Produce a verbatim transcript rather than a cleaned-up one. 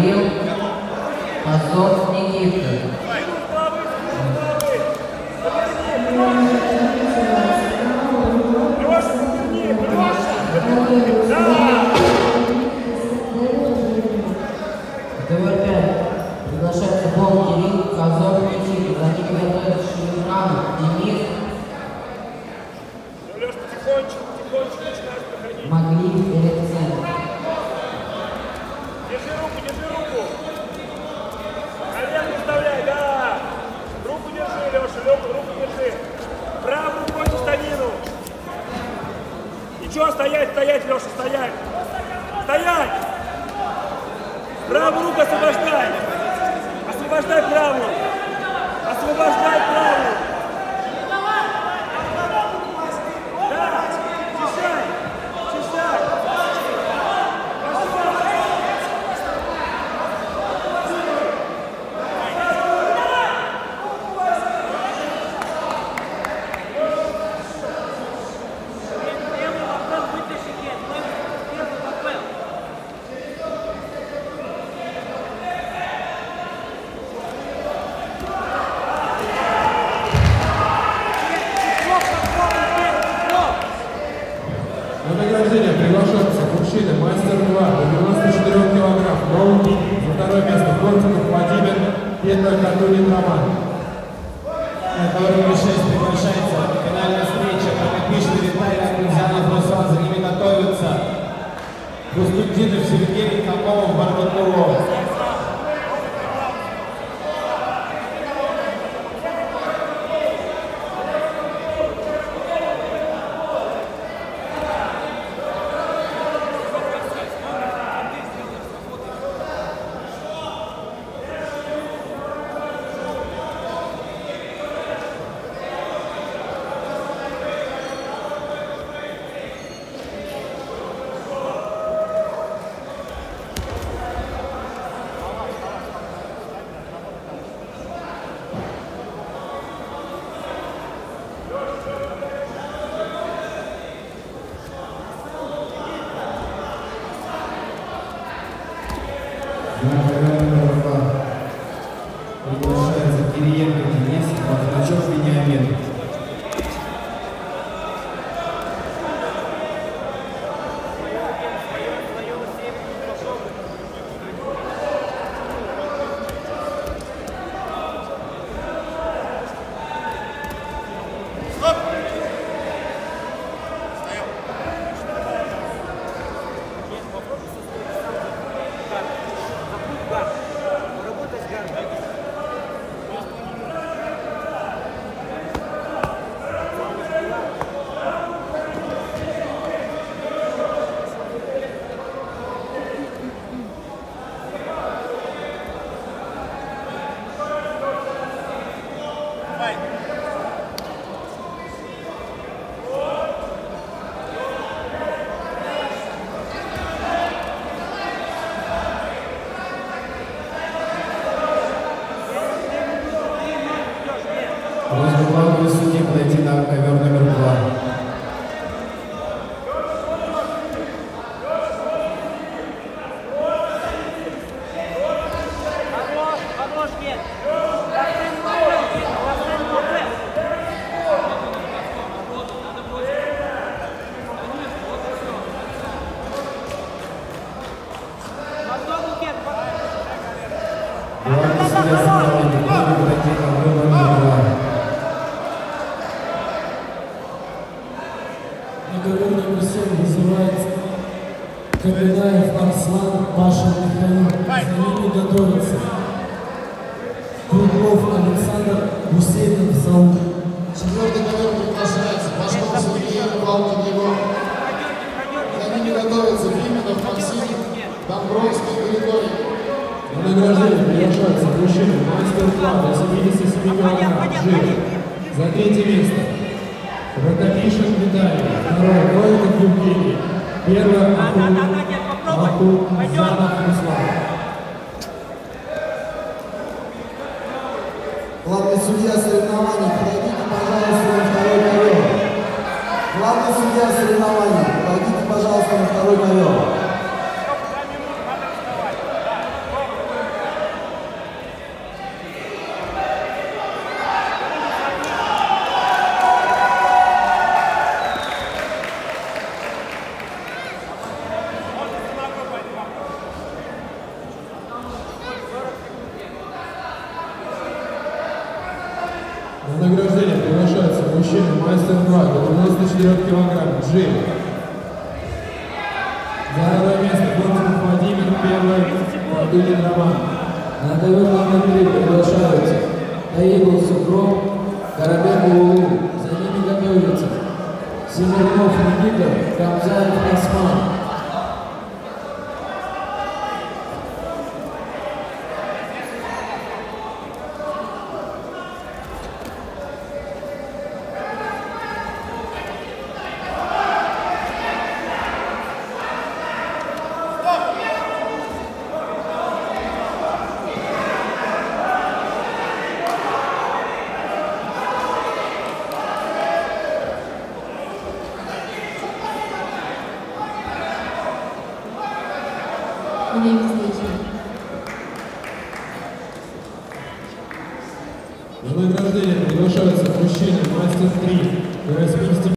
Кирилл, Козлов Никита. КВ пять. Приглашается Бол Кирилл, Козлов Никита. За ними готовится Шелюканов Денис. Могли перед центром. Держи руку, держи руку. Наверх выставляй, да. Руку держи, Леша, Леша, руку держи. Правую рукой за штанину. Ничего, стоять, стоять, Леша, стоять. Стоять. Правую руку освобождай. Освобождай правую. Освобождай правую. Награждение приглашается мужчина, мастер два, до девяноста четырёх килограмм, Роу Кини. За второе место Кортиков Владимир, первая Катулин Роман. На номер шесть приглашается финальная встреча. Прокопишин Виталий Акунзянов, Руслан, за ними готовятся Густудинов Сергей, Камолов, Барбатуров. Приглашается Кириенко Денис, Бахрачев Вениамин. Просьба главного судьи подойти на ковер номер два. Главный судья соревнований, просьба подойти на ковер номер два. Договор номер семь вызывается Кабинаев Арслан, Паша Михаил. За ними готовится Круглов Александр, Гусейнов Саул. Четвертый ковер приглашается Башков Сергей, Палкин Егор. За ними готовятся Пименов Максим, Домбровский Григорий. На награждение приглашается мужчина, мастер два, до семидесяти семи килограмм, Жир. За третье место Прокопишин Виталий, второе Новиков Евгений, первое Акунзянов Руслан. Главный судья соревнований, подойдите, пожалуйста, на второй ковер. Главный судья соревнований, подойдите, пожалуйста, на второй ковер. приглашается мужчина, мастер два, до девяноста четырёх килограмм, Джи. За второе место Бондарев Владимир, первый Португин Роман. На ковер номер три приглашаются Таибов Сукров, Карабек Улу. За ними готовятся Симирнов Никита, Камзаев Осман. На награждение приглашаются мужчины, мастер три, до восьмидесяти